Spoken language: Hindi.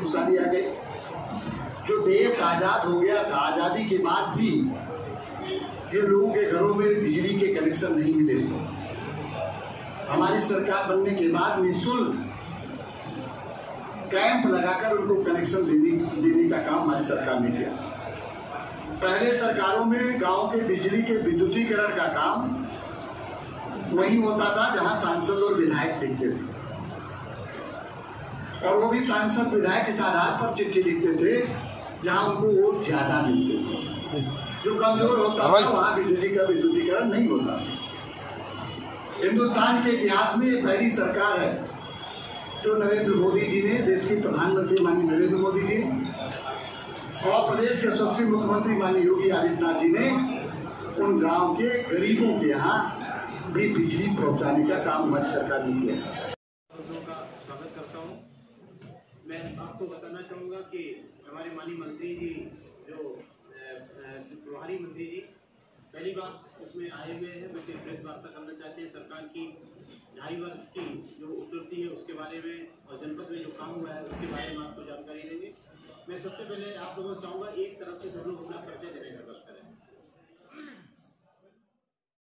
खुशहाली आ गई। जो देश आजाद हो गया था, आजादी के बाद भी ये लोगों के घरों में बिजली के कनेक्शन नहीं मिले। हमारी सरकार बनने के बाद निःशुल्क कैंप लगाकर उनको कनेक्शन देने का काम हमारी सरकार ने किया। पहले सरकारों में गांव के बिजली के विद्युतीकरण का काम वही होता था जहां सांसद और विधायक लिखते थे, और वो भी सांसद विधायक इस आधार पर चिट्ठी लिखते थे जहां उनको वोट ज्यादा मिलते थे। जो कमजोर होता था वहां बिजली का विद्युतीकरण नहीं होता। हिंदुस्तान के इतिहास में पहली सरकार है जो नरेंद्र मोदी जी ने, देश के प्रधानमंत्री माननीय नरेंद्र मोदी जी और प्रदेश के यशस्वी मुख्यमंत्री माननीय योगी आदित्यनाथ जी ने उन गांव के गरीबों के यहाँ भी बिजली पहुंचाने का काम हमारी सरकार ने किया। का स्वागत करता हूँ। मैं आपको बताना चाहूँगा कि हमारे माननीय मंत्री जी जो प्रभारी मंत्री जी पहली बार इसमें आए हुए हैं, बल्कि प्रेस वार्ता करना चाहते हैं। सरकार की 2.5 वर्ष की जो उपलब्धि है उसके बारे में और जनपद में जो काम हुआ है उसके बारे में आपको जानकारी देंगे। मैं सबसे पहले आप लोगों को चाहूँगा एक तरफ से सब लोग अपना परिचय देने का बात करें।